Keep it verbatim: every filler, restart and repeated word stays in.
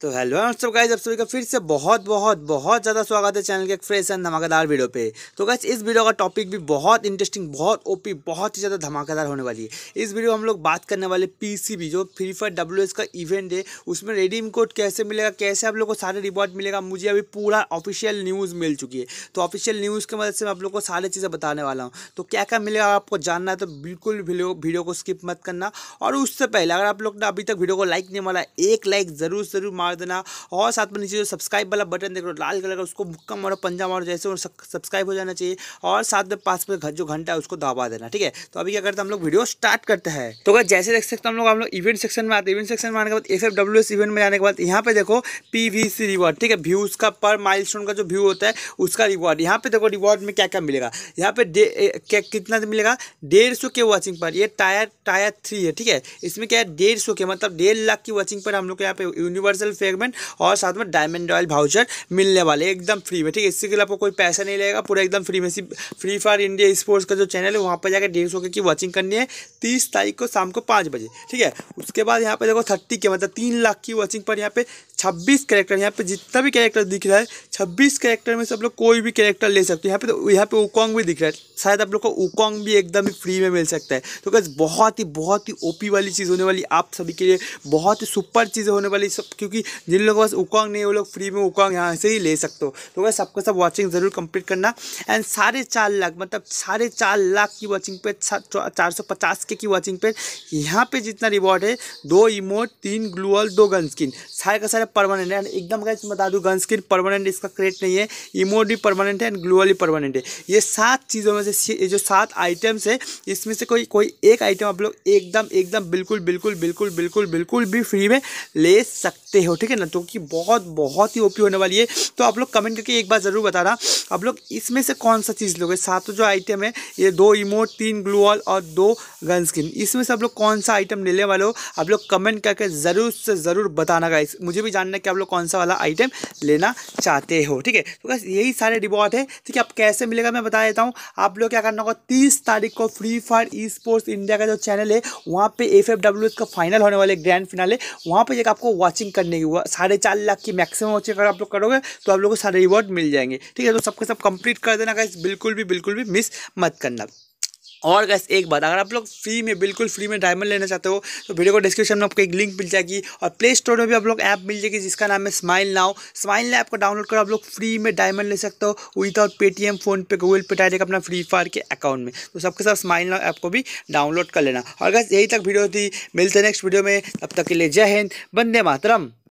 तो हेलो सब गाइस, आप सभी का फिर से बहुत बहुत बहुत ज़्यादा स्वागत है चैनल के एक फ्रेश एंड धमाकेदार वीडियो पे। तो गाइस इस वीडियो का टॉपिक भी बहुत इंटरेस्टिंग, बहुत ओपी, बहुत ही ज़्यादा धमाकेदार होने वाली है। इस वीडियो में हम लोग बात करने वाले पीसीबी जो फ्री फायर डब्ल्यू एस का इवेंट है, उसमें रिडीम कोड कैसे मिलेगा, कैसे आप लोग को सारे रिवॉर्ड मिलेगा। मुझे अभी पूरा ऑफिशियल न्यूज़ मिल चुकी है, तो ऑफिशियल न्यूज़ की मदद से मैं आप लोग को सारी चीज़ें बताने वाला हूँ। तो क्या क्या मिलेगा आपको जानना है तो बिल्कुल वीडियो वीडियो को स्किप मत करना। और उससे पहले अगर आप लोग ने अभी तक वीडियो को लाइक नहीं मारा, एक लाइक ज़रूर ज़रूर मार देना। और साथ में नीचे जो सब्सक्राइब वाला बटन देख रहे हो लाल कलर का, उसको मुक्का मारो, पंजा मारो, जैसे वो सब्सक्राइब हो जाना चाहिए। और साथ में पास में जो घंटा है उसको दबा देना, ठीक है। तो अभी क्या करते हैं हम लोग, वीडियो स्टार्ट करते हैं। तो अगर जैसे देख सकते हैं हम लोग हम लोग इवेंट सेक्शन में आते हैं। इवेंट सेक्शन में आने के बाद F F W S event में जाने के बाद यहाँ पे देखो पीवीसी रिवॉर्ड, ठीक है। व्यूज का पर माइलस्टोन का जो व्यू होता है उसका रिवॉर्ड। यहाँ पे देखो रिवॉर्ड में क्या क्या मिलेगा। यहाँ पे क्या कितना मिलेगा, डेढ़ सौ के वॉचिंग पर। ये टायर टायर थ्री है, ठीक है। इसमें क्या है, डेढ़ सौ के मतलब डेढ़ लाख की वॉचिंग पर हम लोग को यहाँ पे यूनिवर्सल फ्रेगमेंट और साथ में डायमंड रॉयल वाउचर मिलने वाले एकदम फ्री में, ठीक है। इसके लिए आपको कोई पैसा नहीं लगेगा, पूरा एकदम फ्री में। सिर्फ फ्री फायर इंडिया स्पोर्ट्स का जो चैनल है वहाँ पर जाकर डेढ़ सौ के की वॉचिंग करनी है तीस तारीख को शाम को पाँच बजे, ठीक है। उसके बाद यहाँ पे देखो थर्टी के मतलब तीन लाख की वॉचिंग पर यहाँ पे छब्बीस कैरेक्टर, यहाँ पे जितना भी कैरेक्टर दिख रहा है छब्बीस कैरेक्टर में से आप लोग कोई भी कैरेक्टर ले सकते हो। यहाँ पे तो यहाँ पे उकोंग भी दिख रहा है, शायद आप लोग को उकोंग भी एकदम ही फ्री में मिल सकता है। तो गाइस बहुत ही बहुत ही ओपी वाली चीज़ होने वाली आप सभी के लिए, बहुत ही सुपर चीज़ें होने वाली सब, क्योंकि जिन लोगों के पास उकोंग नहीं है वो लोग फ्री में उकोंग यहाँ से ही ले सकते हो। तो गाइस सबका सब वॉचिंग जरूर कंप्लीट करना। एंड साढ़े चार लाख मतलब साढ़े चार लाख की वॉचिंग पे, चार सौ पचास के की वॉचिंग पे यहाँ पे जितना रिवॉर्ड है, दो इमोट, तीन ग्लूअल, दो गन स्किन, सारे का सारे परमानेंट है। एकदम गाइस बता दूं, गन स्किन परमानेंट इसका क्रेट नहीं है, इमोट भी परमानेंट है एंड ग्लूअल भी परमानेंट है। ये सात चीज़ों में से, ये जो सात आइटम्स है इसमें से कोई कोई एक आइटम आप लोग एकदम एकदम बिल्कुल बिल्कुल बिल्कुल बिल्कुल बिल्कुल भी फ्री में ले सकते हो, ठीक है ना। तो कि बहुत बहुत ही ओपी होने वाली है। तो आप लोग कमेंट करके एक बार ज़रूर बताना आप लोग इसमें से कौन सा चीज़ लोगे। सातों जो आइटम है, ये दो इमोट, तीन ग्लूअल और दो गन स्किन, इसमें से आप लोग कौन सा आइटम लेने वाले हो आप लोग कमेंट करके ज़रूर से ज़रूर बताना गाइस। मुझे भी जानना है कि आप लोग कौन सा वाला आइटम लेना चाहते हो, ठीक है। तो गाइस यही सारे रिवॉर्ड है, ठीक है। आप कैसे मिलेगा मैं बता देता हूँ। आप लोग क्या करना होगा, तीस तारीख को free fire esports India का जो चैनल है वहाँ पे एफ एफ डब्ल्यू एस का फाइनल होने वाले, ग्रैंड फिनाले, वहाँ पे जाकर आपको वॉचिंग करने की हुआ साढ़े चार लाख की मैक्सिमम वॉचिंग अगर आप लोग करोगे तो आप लोगों को सारे रिवॉर्ड मिल जाएंगे, ठीक है। तो सबके सब कंप्लीट कर देना गाइस, बिल्कुल भी बिल्कुल भी मिस मत करना। और गाइस एक बात, अगर आप लोग फ्री में बिल्कुल फ्री में डायमंड लेना चाहते हो तो वीडियो को डिस्क्रिप्शन में आपको एक लिंक मिल जाएगी और प्ले स्टोर में भी आप लोग ऐप मिल जाएगी जिसका नाम है smile now. Smile now app को डाउनलोड कर आप लोग फ्री में डायमंड ले सकते हो without Paytm, PhonePe, Google pay, direct अपना फ्री फायर के अकाउंट में। तो सबके साथ स्माइल नाउ ऐप को भी डाउनलोड कर लेना। और गाइस यही तक वीडियो थी, मिलते हैं नेक्स्ट वीडियो में, तब तक के लिए जय हिंद, वंदे मातरम।